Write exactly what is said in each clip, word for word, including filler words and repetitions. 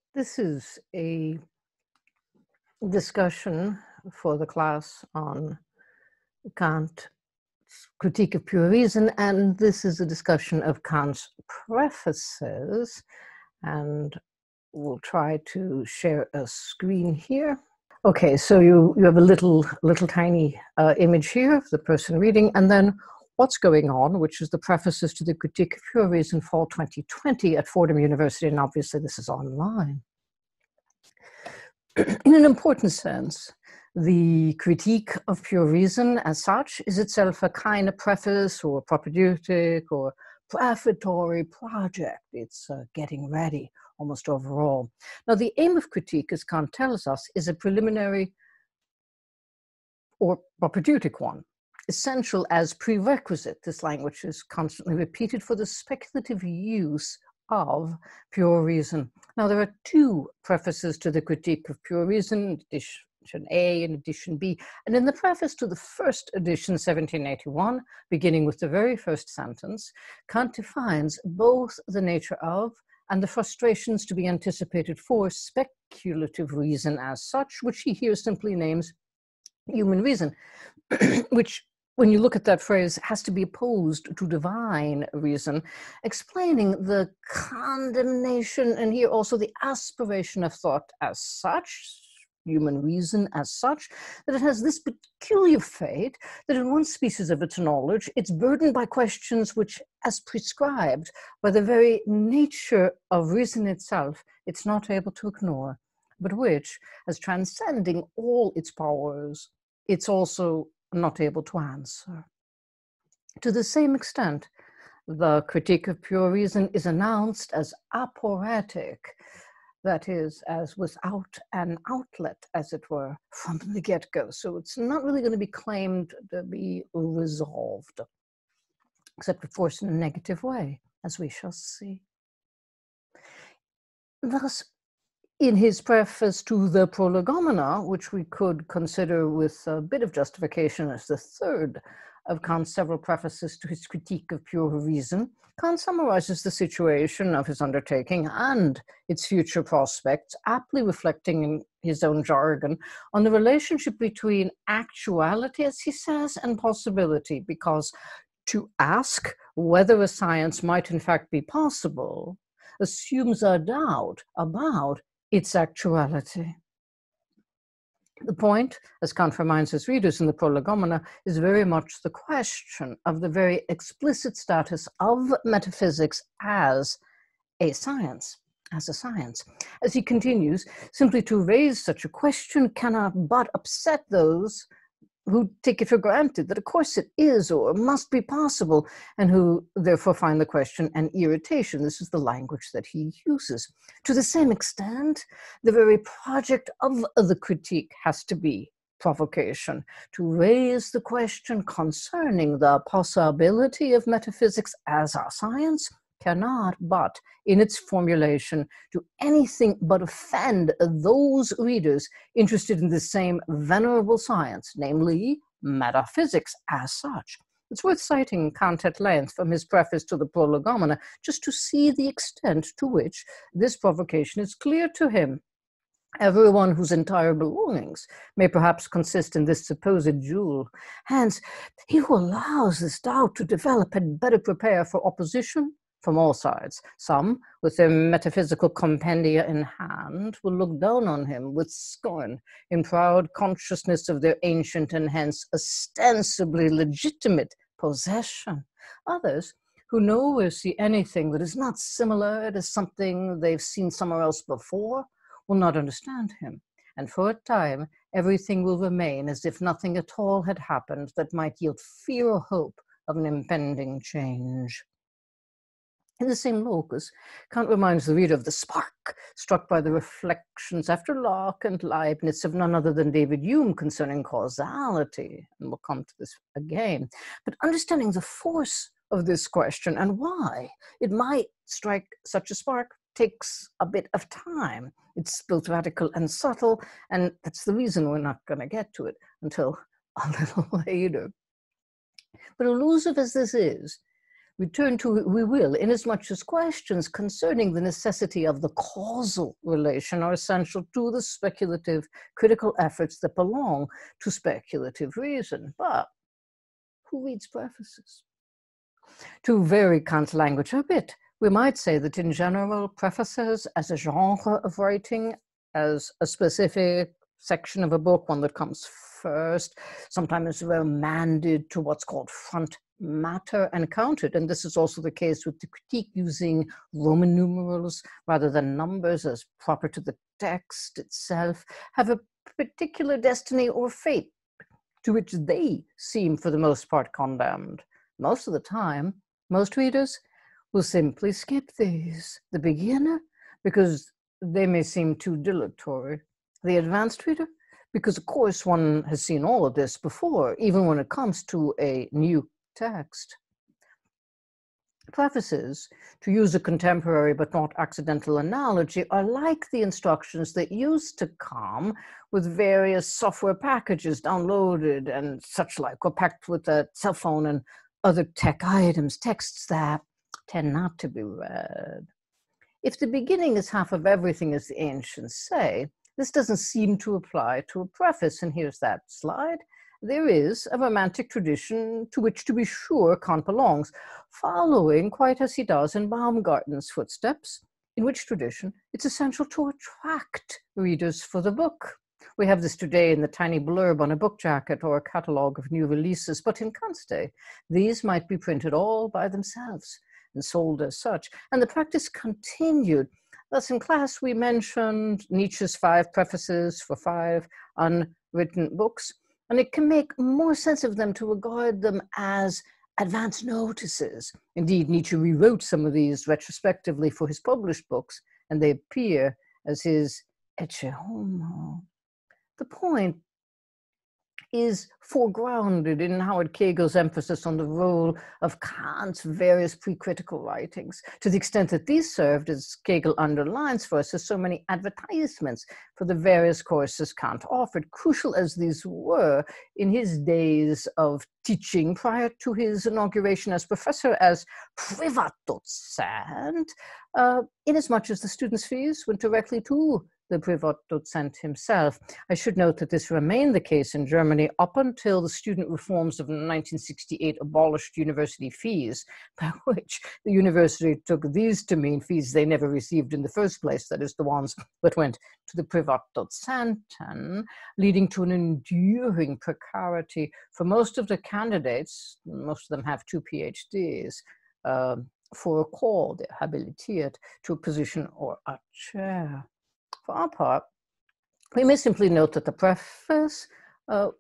This is a discussion for the class on Kant's Critique of Pure Reason, and this is a discussion of Kant's Prefaces, and we'll try to share a screen here. Okay, so you, you have a little, little tiny uh, image here of the person reading, and then what's going on, which is the Prefaces to the Critique of Pure Reason, fall twenty twenty at Fordham University, and obviously this is online. In an important sense, the critique of pure reason as such is itself a kind of preface or propedeutic or prefatory project. It's uh, getting ready almost overall. Now, the aim of critique, as Kant tells us, is a preliminary or propedeutic one, essential as prerequisite. This language is constantly repeated for the speculative use of pure reason. Now, there are two prefaces to the Critique of Pure Reason, edition A and edition B. And in the preface to the first edition, seventeen eighty-one, beginning with the very first sentence, Kant defines both the nature of and the frustrations to be anticipated for speculative reason as such, which he here simply names human reason, which, when you look at that phrase, has to be opposed to divine reason, explaining the condemnation and here also the aspiration of thought as such, human reason as such, that it has this peculiar fate that in one species of its knowledge, it's burdened by questions which, as prescribed by the very nature of reason itself, it's not able to ignore, but which, as transcending all its powers, it's also not able to answer. To the same extent, the Critique of Pure Reason is announced as aporetic, that is, as without an outlet, as it were, from the get-go. So it's not really going to be claimed to be resolved, except, of course, in a negative way, as we shall see. Thus, in his preface to the Prolegomena, which we could consider with a bit of justification as the third of Kant's several prefaces to his Critique of Pure Reason, Kant summarizes the situation of his undertaking and its future prospects, aptly reflecting in his own jargon on the relationship between actuality, as he says, and possibility, because to ask whether a science might in fact be possible assumes a doubt about its actuality. The point, as Kant reminds his readers in the Prolegomena, is very much the question of the very explicit status of metaphysics as a science, as a science. As he continues, simply to raise such a question cannot but upset those who take it for granted that of course it is or must be possible, and who therefore find the question an irritation. This is the language that he uses. To the same extent, the very project of the critique has to be provocation, to raise the question concerning the possibility of metaphysics as a science cannot but, in its formulation, do anything but offend those readers interested in the same venerable science, namely metaphysics as such. It's worth citing Kant at length from his preface to the Prolegomena, just to see the extent to which this provocation is clear to him. Everyone whose entire belongings may perhaps consist in this supposed jewel. Hence, he who allows this doubt to develop had better prepare for opposition from all sides. Some, with their metaphysical compendia in hand, will look down on him with scorn, in proud consciousness of their ancient and hence ostensibly legitimate possession. Others, who nowhere see anything that is not similar to something they've seen somewhere else before, will not understand him. And for a time, everything will remain as if nothing at all had happened that might yield fear or hope of an impending change. In the same locus, Kant reminds the reader of the spark struck by the reflections after Locke and Leibniz of none other than David Hume concerning causality, and we'll come to this again. But understanding the force of this question and why it might strike such a spark takes a bit of time. It's both radical and subtle, and that's the reason we're not going to get to it until a little later. But elusive as this is, return to it we will, inasmuch as questions concerning the necessity of the causal relation are essential to the speculative critical efforts that belong to speculative reason. But who reads prefaces? To vary Kant's language a bit, we might say that in general, prefaces as a genre of writing, as a specific section of a book, one that comes first, sometimes remanded to what's called front matter and counted. And this is also the case with the critique using Roman numerals rather than numbers as proper to the text itself, have a particular destiny or fate to which they seem for the most part condemned. Most of the time, most readers will simply skip these. The beginner, because they may seem too dilatory. The advanced reader, because of course one has seen all of this before, even when it comes to a new text. Prefaces, to use a contemporary but not accidental analogy, are like the instructions that used to come with various software packages downloaded and such like, or packed with a cell phone and other tech items, texts that tend not to be read. If the beginning is half of everything, as the ancients say, this doesn't seem to apply to a preface, and here's that slide. There is a romantic tradition to which, to be sure, Kant belongs, following, quite as he does in Baumgarten's footsteps, in which tradition it's essential to attract readers for the book. We have this today in the tiny blurb on a book jacket or a catalogue of new releases, but in Kant's day, these might be printed all by themselves and sold as such, and the practice continued. Thus, in class, we mentioned Nietzsche's five prefaces for five unwritten books, and it can make more sense of them to regard them as advance notices. Indeed, Nietzsche rewrote some of these retrospectively for his published books, and they appear as his Ecce Homo. The point is foregrounded in Howard Kegel's emphasis on the role of Kant's various pre-critical writings, to the extent that these served, as Kegel underlines for us, as so many advertisements for the various courses Kant offered, crucial as these were in his days of teaching prior to his inauguration as professor as Privatdozent, uh, inasmuch as the students' fees went directly to the Privatdozent himself. I should note that this remained the case in Germany up until the student reforms of nineteen sixty-eight abolished university fees, by which the university took these to mean fees they never received in the first place, that is, the ones that went to the Privatdozenten, leading to an enduring precarity for most of the candidates. Most of them have two PhDs, uh, for a call, they're habilitiert to a position or a chair. For our part, we may simply note that the preface uh,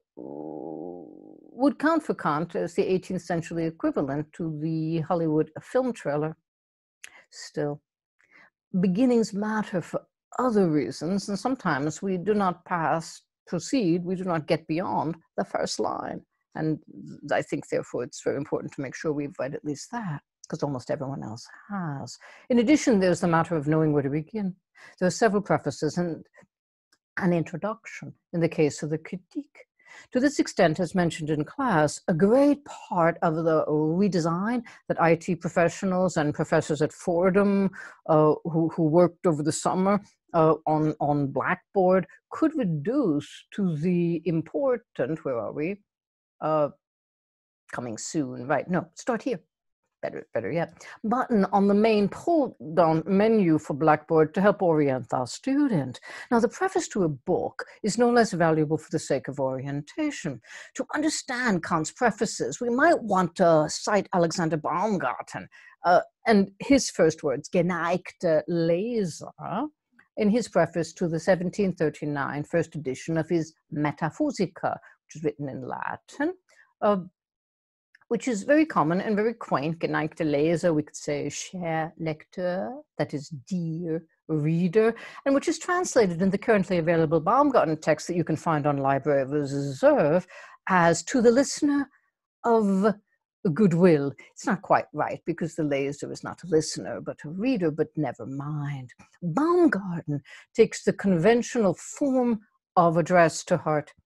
would count for Kant as the eighteenth century equivalent to the Hollywood film trailer. Still, beginnings matter for other reasons, and sometimes we do not pass, proceed, we do not get beyond the first line. And I think, therefore, it's very important to make sure we've read at least that, because almost everyone else has. In addition, there's the matter of knowing where to begin. There are several prefaces and an introduction in the case of the critique. To this extent, as mentioned in class, a great part of the redesign that I T professionals and professors at Fordham uh, who, who worked over the summer uh, on, on Blackboard could reduce to the important, where are we? Uh, coming soon, right, no, start here. Better, better yet, button on the main pull-down menu for Blackboard to help orient our student. Now, the preface to a book is no less valuable for the sake of orientation. To understand Kant's prefaces, we might want to cite Alexander Baumgarten uh, and his first words, geneigte Leser, in his preface to the seventeen thirty-nine first edition of his Metaphysica, which is written in Latin, uh, which is very common and very quaint. Geneigte Leser, we could say cher lecteur, that is dear reader, and which is translated in the currently available Baumgarten text that you can find on Library of Reserve as to the listener of goodwill. It's not quite right, because the Leser is not a listener, but a reader, but never mind. Baumgarten takes the conventional form of address to heart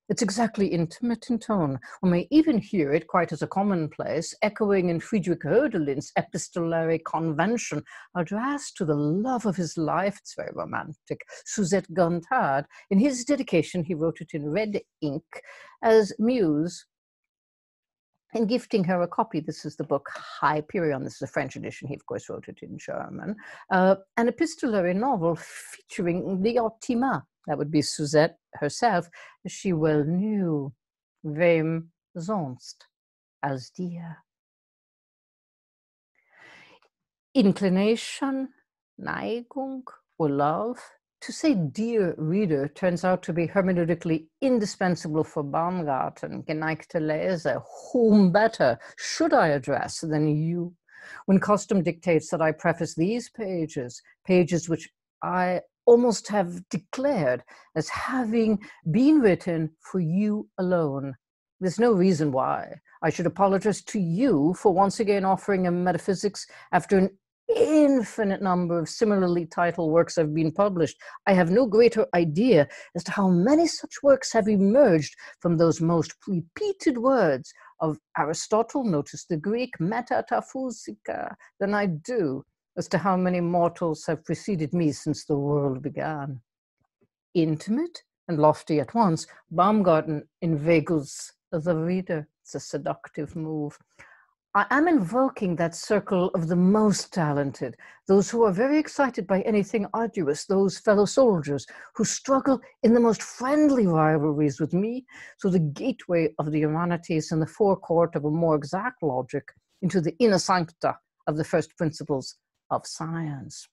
It's exactly intimate in tone. One may even hear it quite as a commonplace, echoing in Friedrich Hölderlin's epistolary convention, addressed to the love of his life. It's very romantic. Suzette Gontard. In his dedication, he wrote it in red ink as Muse, in gifting her a copy. This is the book Hyperion. This is a French edition. He, of course, wrote it in German. Uh, an epistolary novel featuring Diotima. That would be Suzette herself. She well knew, wem sonst als dir. Inclination, Neigung, or love. To say dear reader turns out to be hermeneutically indispensable for Baumgarten. Geneigte Leser, whom better should I address than you? When custom dictates that I preface these pages, pages which I almost have declared as having been written for you alone, there's no reason why I should apologize to you for once again offering a metaphysics after an infinite number of similarly titled works have been published. I have no greater idea as to how many such works have emerged from those most repeated words of Aristotle, notice the Greek, metataphysica, than I do as to how many mortals have preceded me since the world began. Intimate and lofty at once, Baumgarten inveigles the reader. It's a seductive move. I am invoking that circle of the most talented, those who are very excited by anything arduous, those fellow soldiers who struggle in the most friendly rivalries with me, through the gateway of the humanities and the forecourt of a more exact logic into the inner sancta of the first principles of science.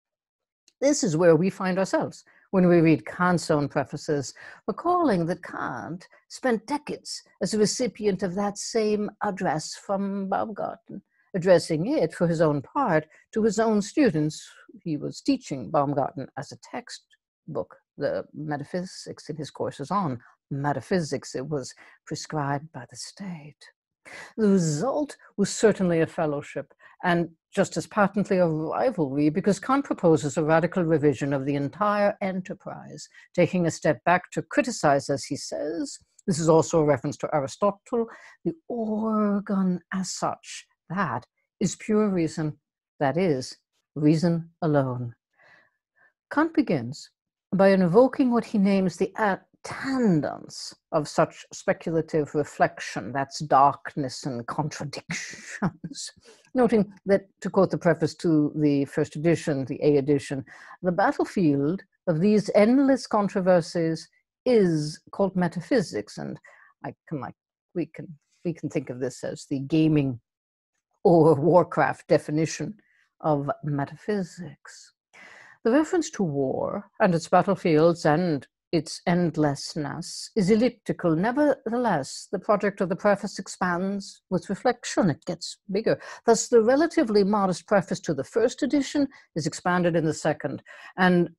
This is where we find ourselves when we read Kant's own prefaces, recalling that Kant spent decades as a recipient of that same address from Baumgarten, addressing it for his own part to his own students. He was teaching Baumgarten as a textbook, the metaphysics in his courses on metaphysics. It was prescribed by the state. The result was certainly a fellowship, and just as patently a rivalry, because Kant proposes a radical revision of the entire enterprise, taking a step back to criticize, as he says, this is also a reference to Aristotle, the organ as such. That is pure reason, that is, reason alone. Kant begins by invoking what he names the attendance of such speculative reflection, that's darkness and contradictions, noting that, to quote the preface to the first edition, the A edition, the battlefield of these endless controversies is called metaphysics, and I can like we can we can think of this as the gaming or Warcraft definition of metaphysics. The reference to war and its battlefields and its endlessness is elliptical. Nevertheless, the project of the preface expands with reflection. It gets bigger. Thus, the relatively modest preface to the first edition is expanded in the second. And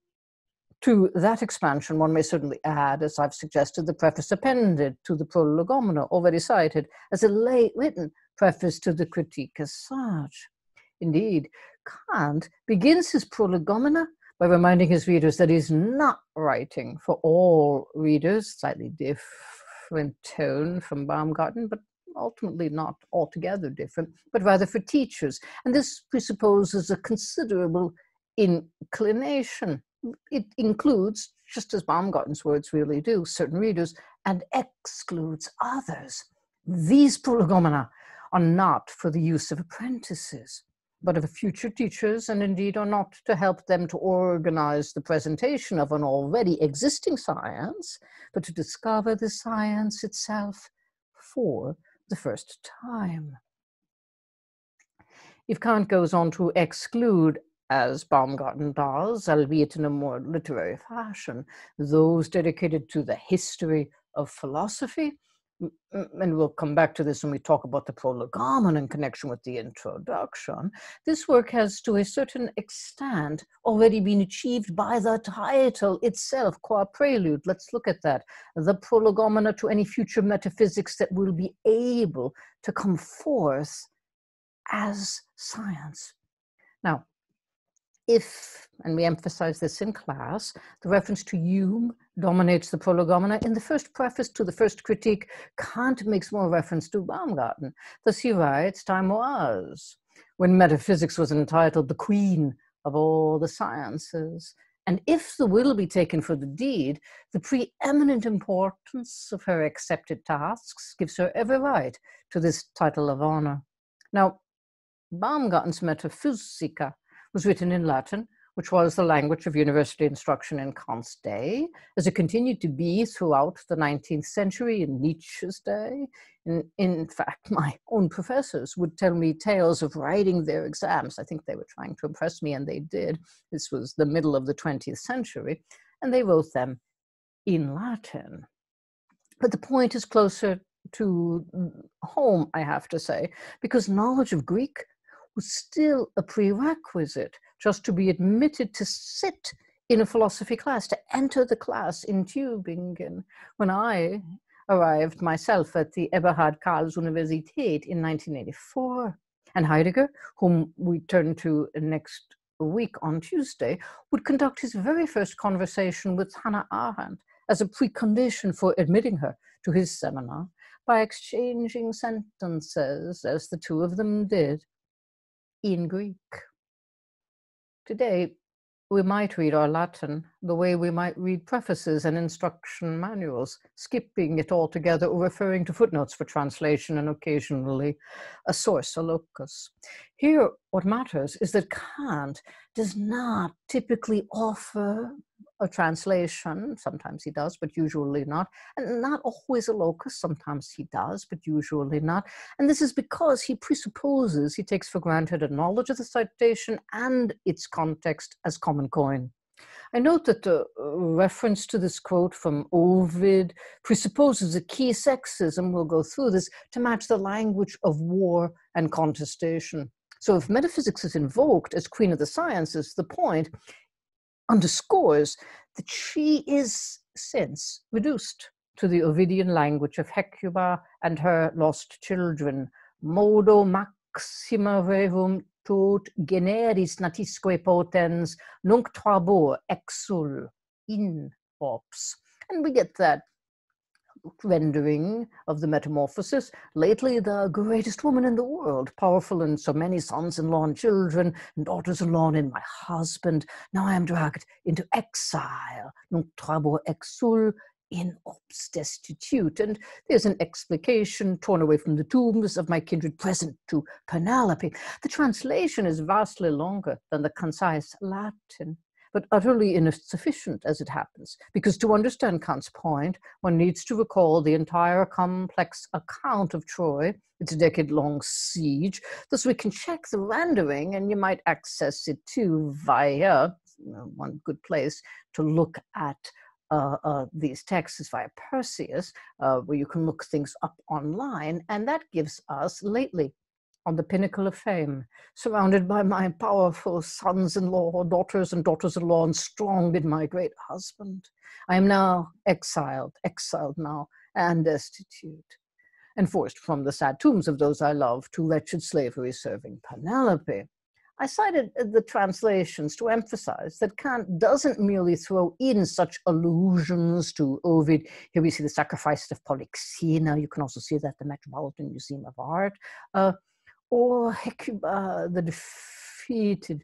to that expansion, one may certainly add, as I've suggested, the preface appended to the Prolegomena, already cited, as a late-written preface to the Critique as such. Indeed, Kant begins his Prolegomena by reminding his readers that he's not writing for all readers, slightly different tone from Baumgarten, but ultimately not altogether different, but rather for teachers. And this presupposes a considerable inclination. It includes, just as Baumgarten's words really do, certain readers, and excludes others. These Prolegomena are not for the use of apprentices, but of future teachers, and indeed are not to help them to organize the presentation of an already existing science, but to discover the science itself for the first time. If Kant goes on to exclude, as Baumgarten does, albeit in a more literary fashion, those dedicated to the history of philosophy, and we'll come back to this when we talk about the Prolegomena in connection with the introduction, this work has to a certain extent already been achieved by the title itself, qua prelude. Let's look at that. The Prolegomena to any future metaphysics that will be able to come forth as science. Now, if, and we emphasize this in class, the reference to Hume dominates the prolegomena, in the first preface to the first critique, Kant makes more reference to Baumgarten. Thus he writes, time was when metaphysics was entitled the queen of all the sciences. And if the will be taken for the deed, the preeminent importance of her accepted tasks gives her every right to this title of honor. Now, Baumgarten's Metaphysica was written in Latin, which was the language of university instruction in Kant's day, as it continued to be throughout the nineteenth century in Nietzsche's day. In, in fact, my own professors would tell me tales of writing their exams. I think they were trying to impress me, and they did. This was the middle of the twentieth century, and they wrote them in Latin. But the point is closer to home, I have to say, because knowledge of Greek was still a prerequisite just to be admitted to sit in a philosophy class, to enter the class in Tübingen. When I arrived myself at the Eberhard Karls Universität in nineteen eighty-four, and Heidegger, whom we turn to next week on Tuesday, would conduct his very first conversation with Hannah Arendt as a precondition for admitting her to his seminar by exchanging sentences, as the two of them did, in Greek. Today, we might read our Latin the way we might read prefaces and instruction manuals, skipping it altogether or referring to footnotes for translation and occasionally a source, a locus. Here, what matters is that Kant does not typically offer a translation. Sometimes he does, but usually not. And not always a locus. Sometimes he does, but usually not. And this is because he presupposes, he takes for granted a knowledge of the citation and its context as common coin. I note that the reference to this quote from Ovid presupposes a key sexism, we'll go through this, to match the language of war and contestation. So if metaphysics is invoked as queen of the sciences, the point underscores that she is since reduced to the Ovidian language of Hecuba and her lost children. Modo maxima rerum tot generis natisque potens nunc trabor exul in ops. And we get that rendering of the Metamorphosis. Lately, the greatest woman in the world, powerful in so many sons-in-law and children and daughters-in-law and my husband. Now I am dragged into exile. Nunc trabor exul in ops destitute. And there's an explication torn away from the tombs of my kindred present to Penelope. The translation is vastly longer than the concise Latin, but utterly insufficient as it happens, because to understand Kant's point, one needs to recall the entire complex account of Troy, its decade-long siege. Thus we can check the rendering, and you might access it too via, you know, one good place to look at uh, uh, these texts is via Perseus, uh, where you can look things up online, and that gives us lately, on the pinnacle of fame, surrounded by my powerful sons-in-law, daughters and daughters-in-law, and strong in my great husband. I am now exiled, exiled now, and destitute, and forced from the sad tombs of those I love to wretched slavery serving Penelope. I cited the translations to emphasize that Kant doesn't merely throw in such allusions to Ovid. Here we see the sacrifice of Polyxena. You can also see that at the Metropolitan Museum of Art. Uh, or Hecuba, the defeated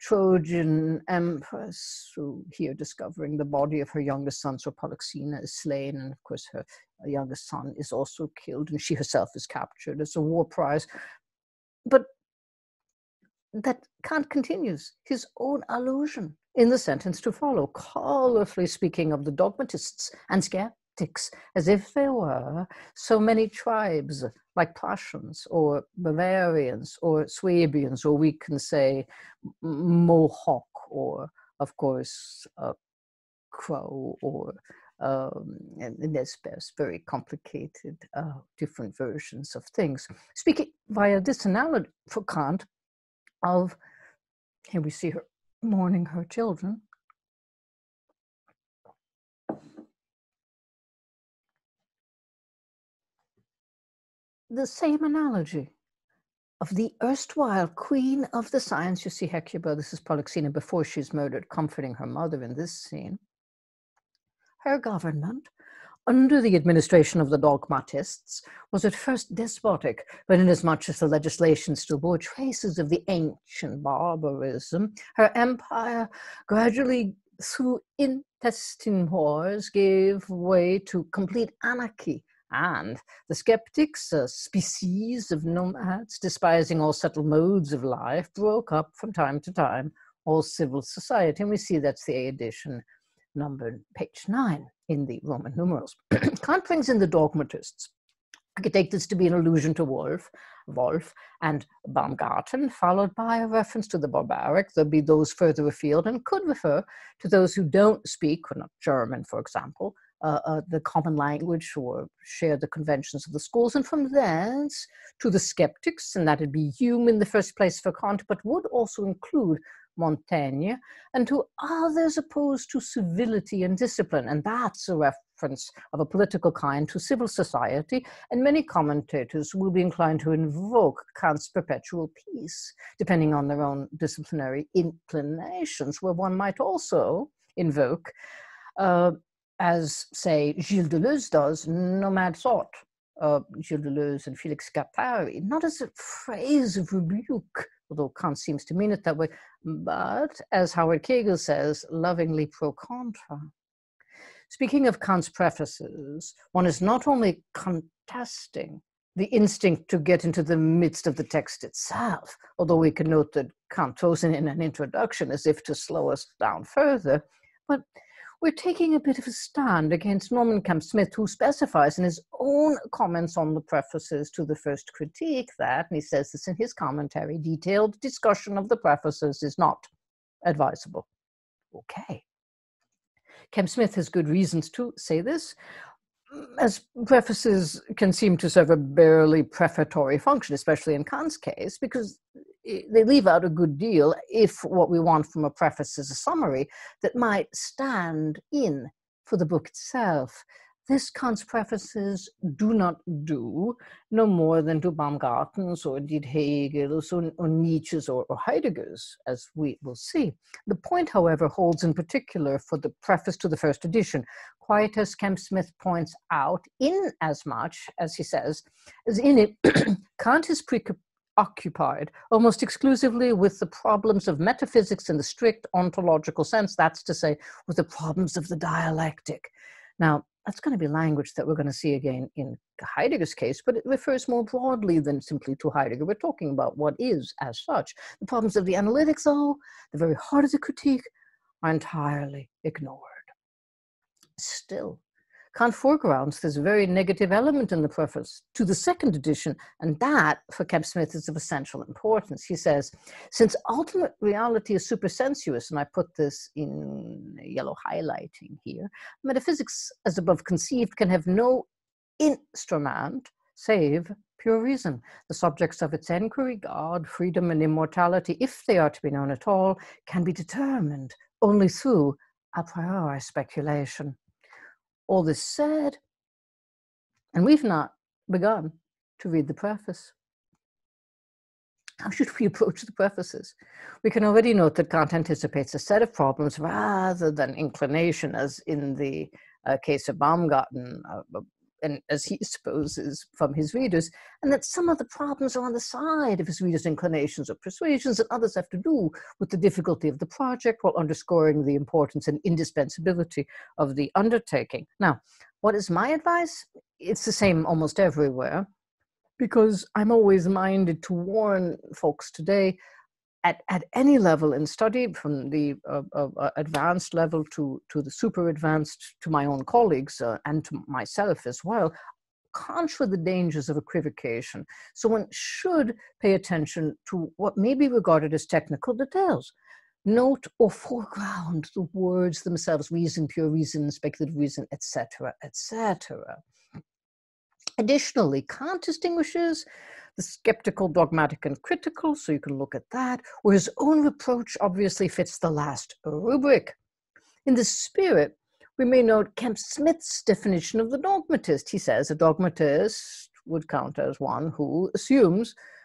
Trojan empress, who here discovering the body of her youngest son, so Polyxena, is slain, and of course her youngest son is also killed, and she herself is captured as a war prize. But that Kant continues his own allusion in the sentence to follow, colorfully speaking of the dogmatists and skeptics as if they were so many tribes like Prussians or Bavarians or Swabians, or we can say Mohawk, or of course uh, Crow, or um, and there's, there's very complicated uh, different versions of things. Speaking via this analogy for Kant of, here we see her mourning her children. The same analogy of the erstwhile queen of the science. You see Hecuba, this is Polyxena before she's murdered, comforting her mother in this scene. Her government, under the administration of the dogmatists, was at first despotic, but inasmuch as the legislation still bore traces of the ancient barbarism, her empire gradually, through intestine wars, gave way to complete anarchy. And the skeptics, a species of nomads, despising all settled modes of life, broke up from time to time all civil society. And we see that's the A edition, numbered page nine in the Roman numerals. Kant brings in the dogmatists. I could take this to be an allusion to Wolf, Wolf and Baumgarten, followed by a reference to the barbaric. There'll be those further afield and could refer to those who don't speak, or not German, for example, uh, uh, the common language or share the conventions of the schools. And from thence to the skeptics, and that'd be Hume in the first place for Kant, but would also include Montaigne, and to others opposed to civility and discipline. And that's a reference of a political kind to civil society, and many commentators will be inclined to invoke Kant's perpetual peace, depending on their own disciplinary inclinations, where one might also invoke, uh, as, say, Gilles Deleuze does, nomad thought. Uh, Gilles Deleuze and Felix Guattari, not as a phrase of rebuke, although Kant seems to mean it that way, but, as Howard Kegel says, lovingly pro contra. Speaking of Kant's prefaces, one is not only contesting the instinct to get into the midst of the text itself, although we can note that Kant throws in an introduction as if to slow us down further, but we're taking a bit of a stand against Norman Kemp-Smith, who specifies in his own comments on the prefaces to the first critique that, and he says this in his commentary, detailed discussion of the prefaces is not advisable. Okay. Kemp-Smith has good reasons to say this, as prefaces can seem to serve a barely prefatory function, especially in Kant's case, because they leave out a good deal if what we want from a preface is a summary that might stand in for the book itself. This Kant's prefaces do not do, no more than do Baumgarten's or indeed Hegel's or, or Nietzsche's or, or Heidegger's, as we will see. The point, however, holds in particular for the preface to the first edition, quite as Kemp-Smith points out, in as much, as he says, as in it, Kant is preoccupied almost exclusively with the problems of metaphysics in the strict ontological sense, that's to say, with the problems of the dialectic. Now, that's going to be language that we're going to see again in Heidegger's case, but it refers more broadly than simply to Heidegger. We're talking about what is as such. The problems of the analytics, though, the very heart of the critique, are entirely ignored. Still, Kant foregrounds this very negative element in the preface to the second edition, and that, for Kemp-Smith, is of essential importance. He says, since ultimate reality is supersensuous, and I put this in yellow highlighting here, metaphysics, as above conceived, can have no instrument save pure reason. The subjects of its inquiry, God, freedom, and immortality, if they are to be known at all, can be determined only through a priori speculation. All this said, and we've not begun to read the preface. How should we approach the prefaces? We can already note that Kant anticipates a set of problems rather than inclination, as in the uh, case of Baumgarten, uh, and as he supposes from his readers, and that some of the problems are on the side of his readers' inclinations or persuasions, and others have to do with the difficulty of the project, while underscoring the importance and indispensability of the undertaking. Now, what is my advice? It's the same almost everywhere, because I'm always minded to warn folks today at, at any level in study, from the uh, uh, advanced level to, to the super advanced, to my own colleagues uh, and to myself as well, contra the dangers of equivocation. So one should pay attention to what may be regarded as technical details. Note or foreground the words themselves, reason, pure reason, speculative reason, et cetera, et cetera. Additionally, Kant distinguishes the skeptical, dogmatic, and critical, so you can look at that, where his own reproach obviously fits the last rubric. In this spirit, we may note Kemp-Smith's definition of the dogmatist. He says a dogmatist would count as one who assumes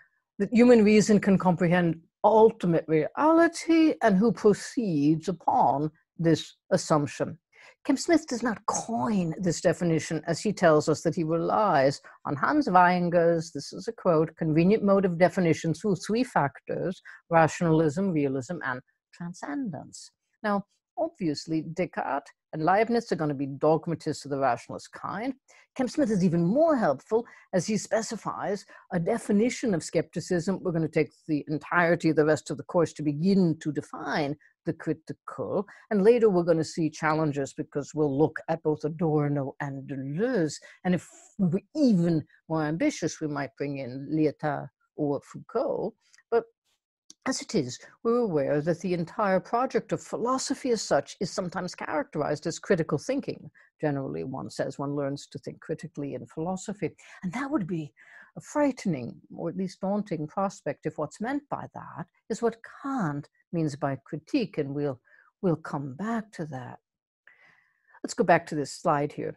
that human reason can comprehend ultimate reality and who proceeds upon this assumption. Kemp Smith does not coin this definition, as he tells us that he relies on Hans Weinger's, this is a quote, convenient mode of definition through three factors: rationalism, realism, and transcendence. Now, obviously, Descartes and Leibniz are going to be dogmatists of the rationalist kind. Kemp Smith is even more helpful as he specifies a definition of skepticism. We're going to take the entirety of the rest of the course to begin to define the critical, and later we're going to see challenges because we'll look at both Adorno and Deleuze, and if we're even more ambitious, we might bring in Lyotard or Foucault. But as it is, we're aware that the entire project of philosophy as such is sometimes characterized as critical thinking. Generally, one says one learns to think critically in philosophy, and that would be a frightening, or at least daunting prospect if what's meant by that is what Kant means by critique, and we'll, we'll come back to that. Let's go back to this slide here,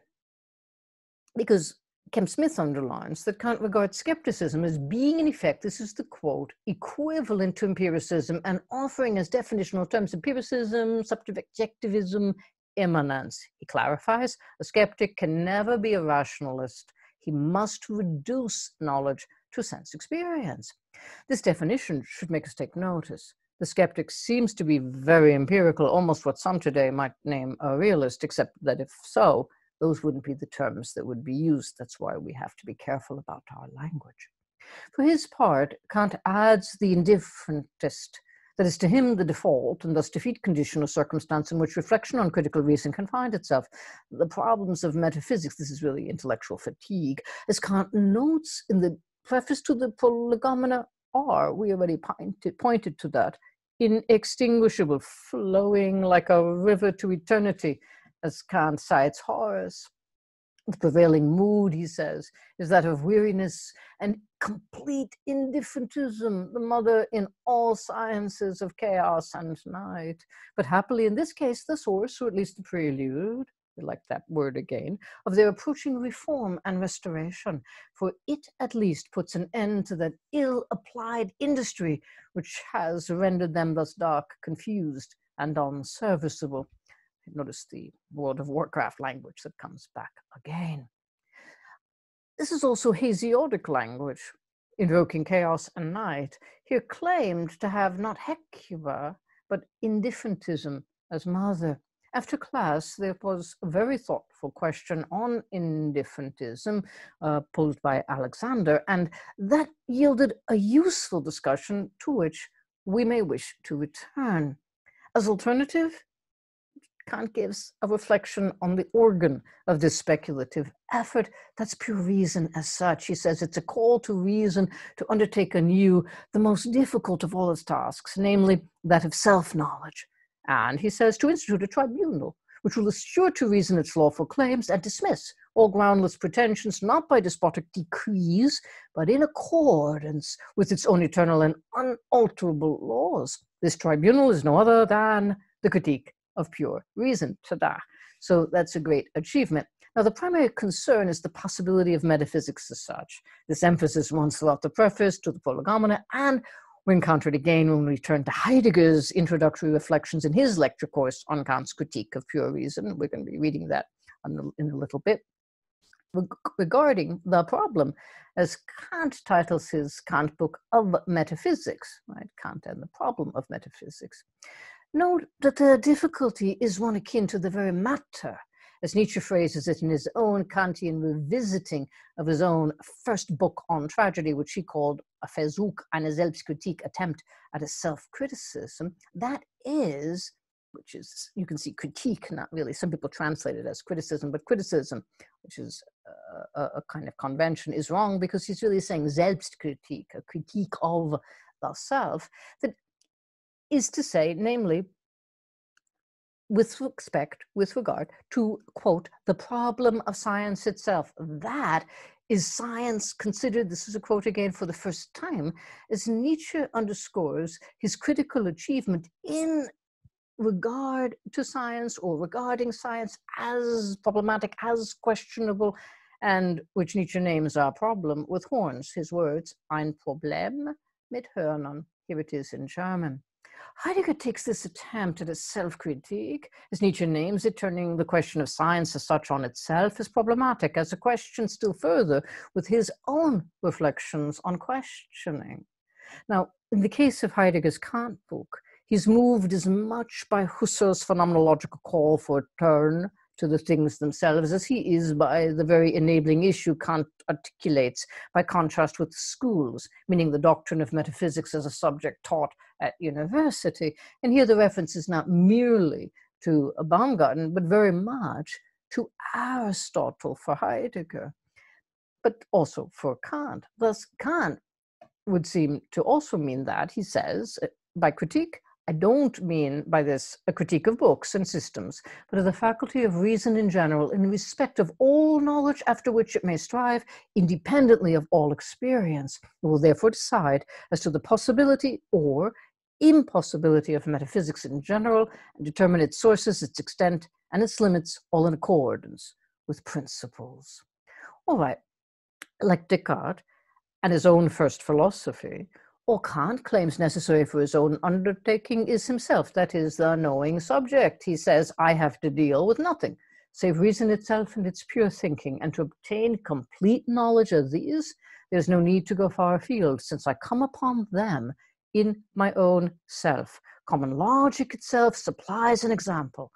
because Kemp Smith underlines that Kant regards skepticism as being, in effect, this is the quote, equivalent to empiricism and offering as definitional terms empiricism, subjectivism, immanence. He clarifies, a skeptic can never be a rationalist. He must reduce knowledge to sense experience. This definition should make us take notice. The skeptic seems to be very empirical, almost what some today might name a realist, except that if so, those wouldn't be the terms that would be used. That's why we have to be careful about our language. For his part, Kant adds the indifferentist, that is to him the default and thus defeat condition or circumstance in which reflection on critical reason can find itself. The problems of metaphysics, this is really intellectual fatigue, as Kant notes in the preface to the Prolegomena, are, we already pointed, pointed to that, inextinguishable, flowing like a river to eternity, as Kant cites Horace. The prevailing mood, he says, is that of weariness and complete indifferentism, the mother in all sciences of chaos and night. But happily in this case, the source, or at least the prelude, we like that word again, of their approaching reform and restoration, for it at least puts an end to that ill-applied industry which has rendered them thus dark, confused, and unserviceable. Notice the World of Warcraft language that comes back again. This is also Hesiodic language, invoking chaos and night, here claimed to have not Hecuba, but indifferentism as mother. After class, there was a very thoughtful question on indifferentism uh, posed by Alexander, and that yielded a useful discussion to which we may wish to return. As alternative, Kant gives a reflection on the organ of this speculative effort. That's pure reason as such. He says it's a call to reason to undertake anew the most difficult of all its tasks, namely that of self-knowledge. And he says to institute a tribunal, which will assure to reason its lawful claims and dismiss all groundless pretensions, not by despotic decrees, but in accordance with its own eternal and unalterable laws. This tribunal is no other than the critique of pure reason. Ta-da. So that's a great achievement. Now, the primary concern is the possibility of metaphysics as such. This emphasis runs throughout the preface to the Prolegomena, and we encounter it again when we turn to Heidegger's introductory reflections in his lecture course on Kant's critique of pure reason. We're going to be reading that in a little bit. Regarding the problem, as Kant titles his Kant book, of metaphysics, right? Kant and the problem of metaphysics. Note that the difficulty is one akin to the very matter, as Nietzsche phrases it in his own Kantian revisiting of his own first book on tragedy, which he called a Versuch, eine Selbstkritik, attempt at a self-criticism. That is, which is, you can see critique, not really, some people translate it as criticism, but criticism, which is a, a kind of convention, is wrong because he's really saying Selbstkritik, a critique of the self, that is to say, namely, with respect, with regard to, quote, the problem of science itself. That is science considered, this is a quote again for the first time, as Nietzsche underscores his critical achievement in regard to science or regarding science as problematic, as questionable, and which Nietzsche names our problem with horns, his words, ein Problem mit Hörnern. Here it is in German. Heidegger takes this attempt at a self-critique, as Nietzsche names it, turning the question of science as such on itself as problematic, as a question still further with his own reflections on questioning. Now, in the case of Heidegger's Kant book, he's moved as much by Husserl's phenomenological call for a turn to the things themselves as he is by the very enabling issue Kant articulates, by contrast with schools, meaning the doctrine of metaphysics as a subject taught at university. And here the reference is not merely to Baumgarten, but very much to Aristotle for Heidegger, but also for Kant. Thus, Kant would seem to also mean that, he says, by critique, I don't mean by this a critique of books and systems, but of the faculty of reason in general in respect of all knowledge after which it may strive, independently of all experience. It will therefore decide as to the possibility or impossibility of metaphysics in general and determine its sources, its extent, and its limits, all in accordance with principles. All right, like Descartes and his own first philosophy, all Kant claims necessary for his own undertaking is himself, that is, the knowing subject. He says, I have to deal with nothing, save reason itself and its pure thinking, and to obtain complete knowledge of these, there's no need to go far afield, since I come upon them in my own self. Common logic itself supplies an example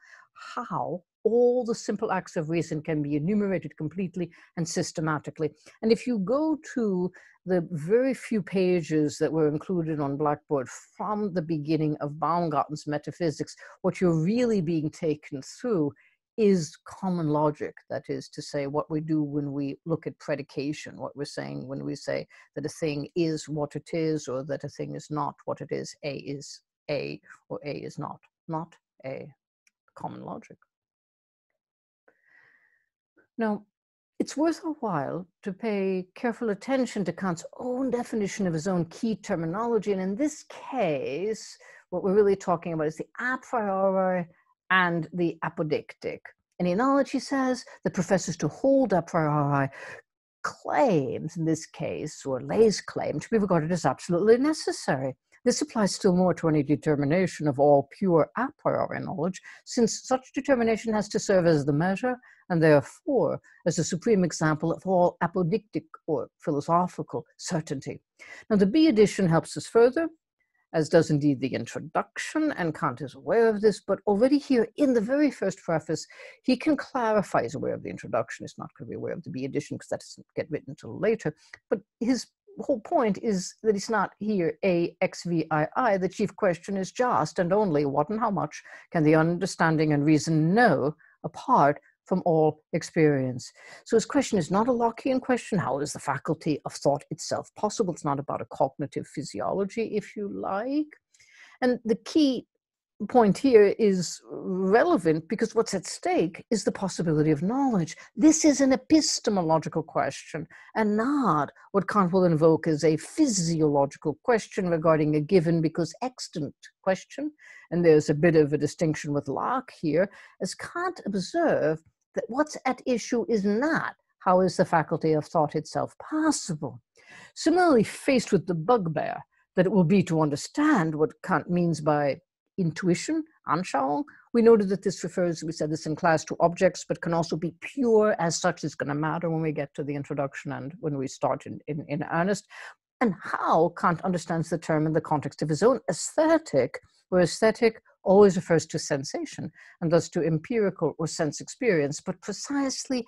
how all the simple acts of reason can be enumerated completely and systematically. And if you go to the very few pages that were included on Blackboard from the beginning of Baumgarten's metaphysics, what you're really being taken through is common logic. That is to say, what we do when we look at predication, what we're saying when we say that a thing is what it is, or that a thing is not what it is. A is A, or A is not, not A. Common logic. Now, it's worth a while to pay careful attention to Kant's own definition of his own key terminology. And in this case, what we're really talking about is the a priori and the apodictic. Any knowledge, he says, that professes to hold a priori claims, in this case, or lays claim, to be regarded as absolutely necessary. This applies still more to any determination of all pure a priori knowledge, since such determination has to serve as the measure, and therefore as the supreme example of all apodictic or philosophical certainty. Now, the B edition helps us further, as does indeed the introduction, and Kant is aware of this, but already here in the very first preface, he can clarify, he's aware of the introduction, he's not going to be aware of the B edition because that doesn't get written until later, but his whole point is that it's not here A, X, V, I, I. The chief question is just and only what and how much can the understanding and reason know apart from all experience. So his question is not a Lockean question. How is the faculty of thought itself possible? It's not about a cognitive physiology, if you like. And the key point here is relevant because what's at stake is the possibility of knowledge. This is an epistemological question and not what Kant will invoke as a physiological question regarding a given because extant question. And there's a bit of a distinction with Locke here, as Kant observed that what's at issue is not how is the faculty of thought itself possible. Similarly, faced with the bugbear that it will be to understand what Kant means by intuition, Anschauung, we noted that this refers, we said this in class, to objects, but can also be pure as such. Is going to matter when we get to the introduction and when we start in, in, in earnest. And how Kant understands the term in the context of his own aesthetic, where aesthetic always refers to sensation and thus to empirical or sense experience, but precisely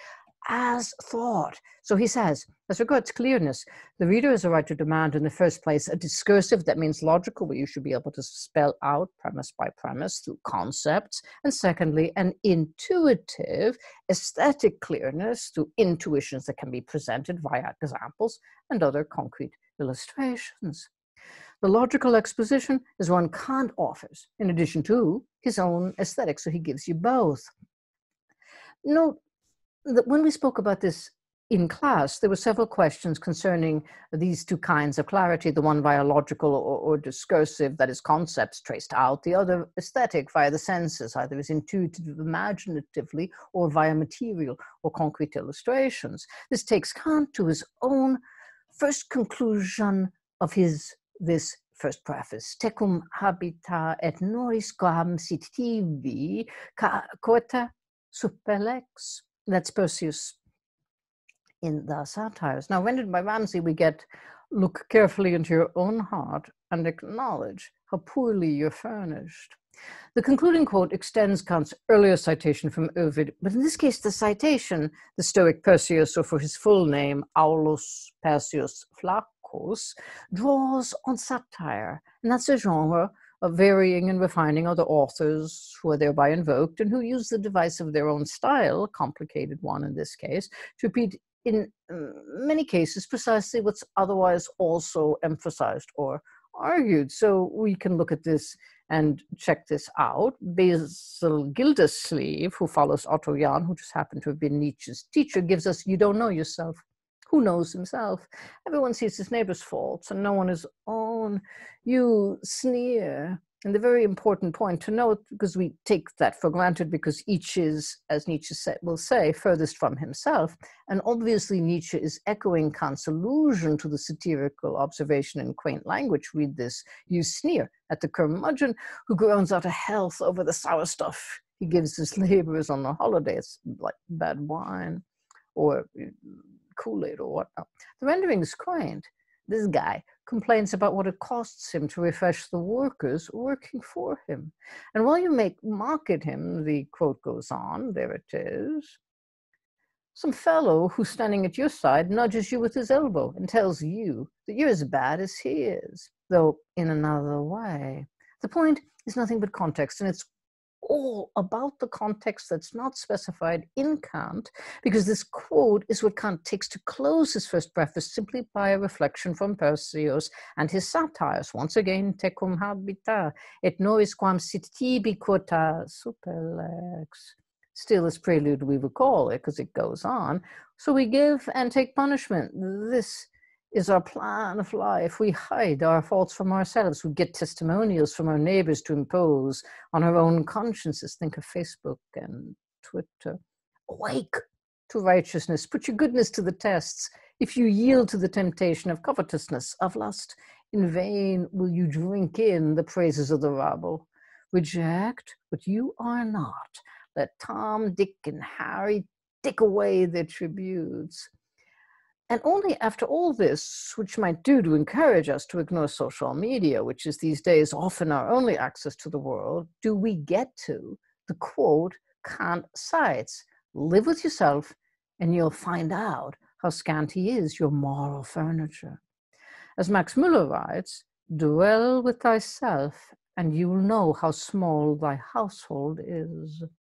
as thought. So he says, as regards clearness, the reader has a right to demand in the first place a discursive, that means logical, where you should be able to spell out premise by premise through concepts, and secondly, an intuitive aesthetic clearness through intuitions that can be presented via examples and other concrete illustrations. The logical exposition is one Kant offers, in addition to his own aesthetic, so he gives you both. Note that when we spoke about this in class, there were several questions concerning these two kinds of clarity, the one via logical or, or discursive, that is concepts traced out, the other aesthetic via the senses, either as intuitive, imaginatively, or via material or concrete illustrations. This takes Kant to his own first conclusion of his this first preface. Tecum habita et noris quam sit tibi ca quota suppellex. That's Perseus in the satires. Now, rendered by Ramsay, we get, look carefully into your own heart and acknowledge how poorly you're furnished. The concluding quote extends Kant's earlier citation from Ovid, but in this case, the citation, the Stoic Perseus, or for his full name, Aulus Perseus Flaccus, draws on satire, and that's a genre of varying and refining other authors who are thereby invoked and who use the device of their own style, a complicated one in this case, to repeat in many cases precisely what's otherwise also emphasized or argued. So we can look at this and check this out. Basil Gildersleeve, who follows Otto Jahn, who just happened to have been Nietzsche's teacher, gives us, you don't know yourself. Who knows himself? Everyone sees his neighbor's faults and no one his own. You sneer. And the very important point to note, because we take that for granted because each is, as Nietzsche will say, furthest from himself. And obviously Nietzsche is echoing Kant's allusion to the satirical observation in quaint language. Read this: you sneer at the curmudgeon who groans out of health over the sour stuff he gives his laborers on the holidays, like bad wine or Kool-Aid or whatnot. The rendering is quaint. This guy complains about what it costs him to refresh the workers working for him. And while you make mock at him, the quote goes on, there it is, some fellow who's standing at your side nudges you with his elbow and tells you that you're as bad as he is, though in another way. The point is nothing but context, and it's all about the context that's not specified in Kant, because this quote is what Kant takes to close his first preface simply by a reflection from Perseus and his satires. Once again, tecum habita et noris quam sit tibi quota suppellex. Still, as prelude we recall it because it goes on. So we give and take punishment. This is our plan of life. We hide our faults from ourselves. We get testimonials from our neighbors to impose on our own consciences. Think of Facebook and Twitter. Awake to righteousness. Put your goodness to the tests. If you yield to the temptation of covetousness, of lust, in vain will you drink in the praises of the rabble. Reject what you are not. Let Tom, Dick, and Harry dick away their tributes. And only after all this, which might do to encourage us to ignore social media, which is these days often our only access to the world, do we get to the quote Kant cites: live with yourself and you'll find out how scanty is your moral furniture. As Max Müller writes, dwell with thyself and you will know how small thy household is.